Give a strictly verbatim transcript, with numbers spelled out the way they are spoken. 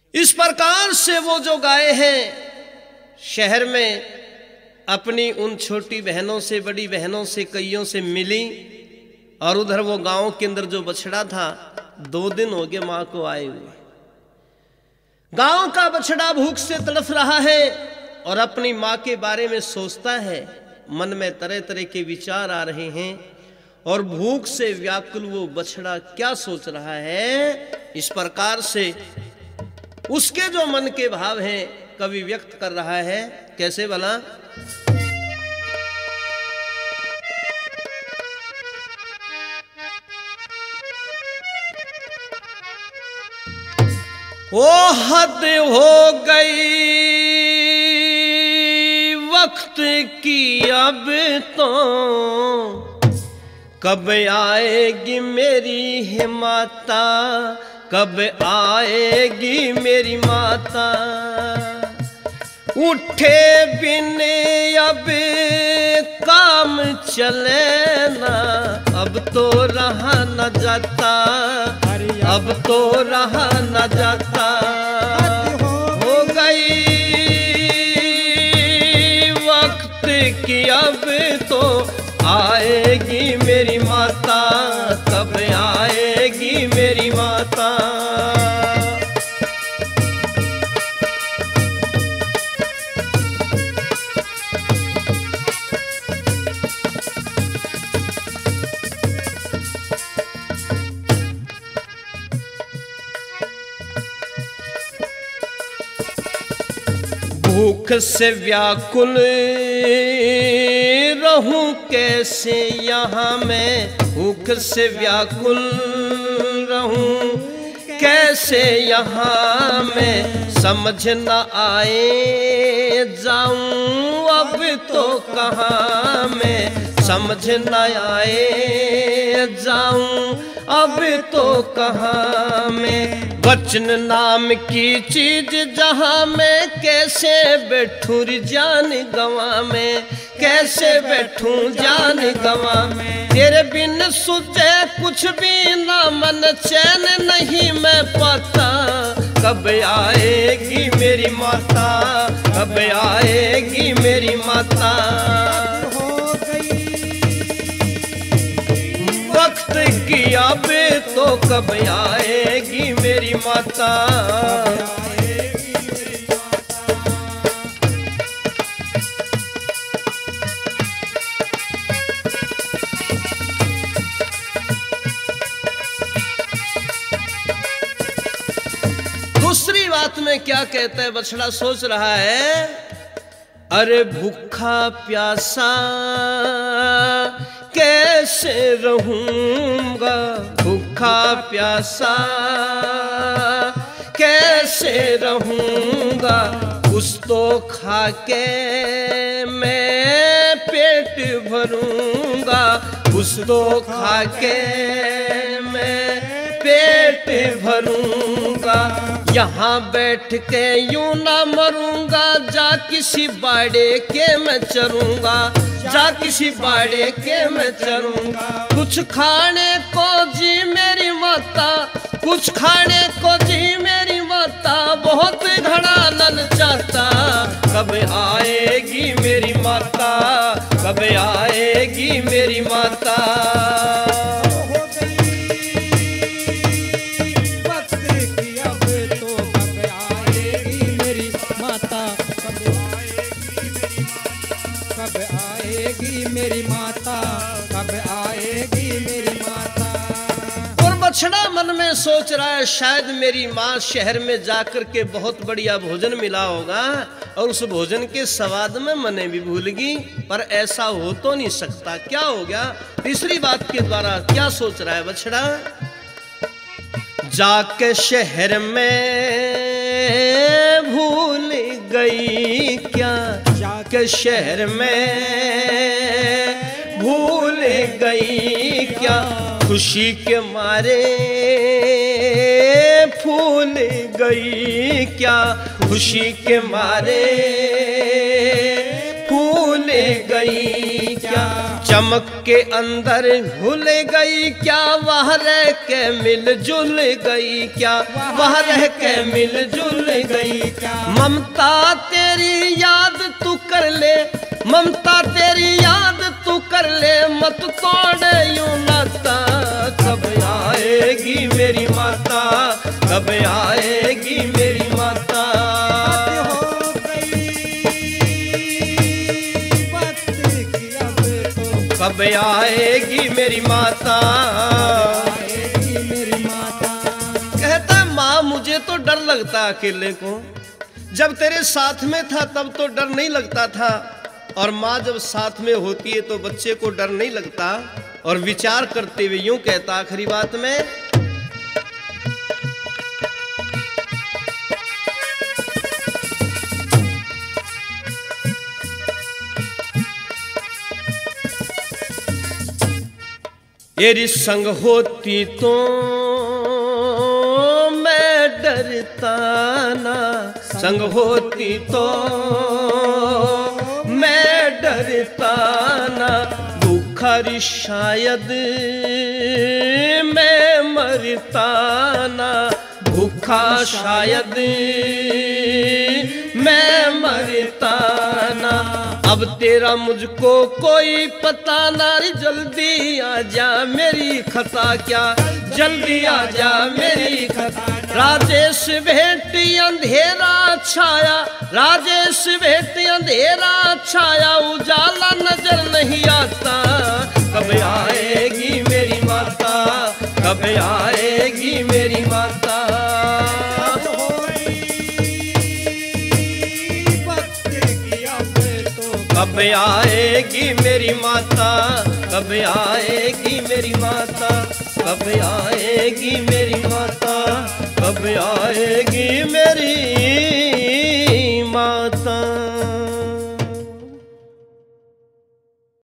इस प्रकार से वो जो गाय हैं शहर में अपनी उन छोटी बहनों से बड़ी बहनों से कईयों से मिली, और उधर वो गांव के अंदर जो बछड़ा था दो दिन हो गए मां को आए हुए। गांव का बछड़ा भूख से तड़फ रहा है और अपनी मां के बारे में सोचता है, मन में तरह तरह के विचार आ रहे हैं और भूख से व्याकुल वो बछड़ा क्या सोच रहा है। इस प्रकार से उसके जो मन के भाव हैं कवि व्यक्त कर रहा है। कैसे भला? ओ हद हो गई वक्त की अब तो, कब आएगी मेरी है माता, कब आएगी मेरी माता। उठे बिन अब काम चले ना, अब तो रहा न जाता, अब तो रहा न जाता। हो गई वक्त की अब तो आएगी मेरी माता, कब आएगी मेरी माता। भूख से व्याकुल रहूं कैसे यहाँ मैं, भूख से व्याकुल रहूं कैसे यहाँ मैं, समझ न आए जाऊं अब तो कहाँ मैं, समझ न आए जाऊं अब तो कहाँ मैं। वचन नाम की चीज जहाँ मैं कैसे बैठूं जान गवा में, कैसे बैठूं जान गवा में। तेरे बिन सुझे कुछ भी ना मन चैन नहीं मैं पाता, कब आएगी मेरी माता, कब आएगी मेरी माता। वक्त की अब तो कब आएगी मेरी माता। दूसरी बात में क्या कहता है बछड़ा? सोच रहा है, अरे भूखा प्यासा कैसे रहूंगा, भूखा प्यासा कैसे रहूंगा। कुछ तो खा के मैं पेट भरूंगा, कुछ तो खा के मैं पेट भरूंगा। यहाँ बैठ के यूं ना मरूंगा, जा किसी बाड़े के मैं चरूंगा, जा किसी बाड़े के मैं चरूंगा। कुछ खाने को जी मेरी माता, कुछ खाने को जी मेरी माता, बहुत घड़ा नन चाहता, कब आएगी मेरी माता, कब आएगी मेरी माता। मेरी माता कब आएगी मेरी माता। और बछड़ा मन में सोच रहा है, शायद मेरी माँ शहर में जाकर के बहुत बढ़िया भोजन मिला होगा और उस भोजन के स्वाद में मने भी भूल गई, पर ऐसा हो तो नहीं सकता। क्या हो गया? तीसरी बात के द्वारा क्या सोच रहा है बछड़ा? जाके शहर में भूल गई क्या, जाके शहर में भूल गई क्या, खुशी के मारे फूल गई क्या, खुशी के मारे फूल गई क्या। चमक के अंदर भूल गई क्या, वह रह के मिलजुल गई क्या, वह रह के मिलजुल गई क्या। ममता तेरी याद तू कर ले, ममता तेरी याद तू कर ले, मत तोड़ यूं नाता। कब आएगी मेरी माता, कब आएगी मेरी माता। कब आएगी मेरी माता, आएगी मेरी माता। कहता है माँ मुझे तो डर लगता अकेले को, जब तेरे साथ में था तब तो डर नहीं लगता था, और माँ जब साथ में होती है तो बच्चे को डर नहीं लगता। और विचार करते हुए यूं कहता आखिरी बात में, तेरी संग होती तो मैं डरता ना, संग होती तो मैं डरता ना, भूखा शायद मैं मरता ना, भूखा शायद मैं मरता ना। अब तेरा मुझको कोई पता ना, जल्दी आ जा मेरी खता क्या, जल्दी आ जा मेरी खता। राजेश भेंट अंधेरा छाया, राजेश भेंट अंधेरा छाया, उजाला नजर नहीं आता। कब आएगी मेरी माता, कब आएगी मेरी माता। कब आएगी मेरी माता, कब आएगी मेरी माता, कब आएगी मेरी माता, कब आएगी मेरी माता।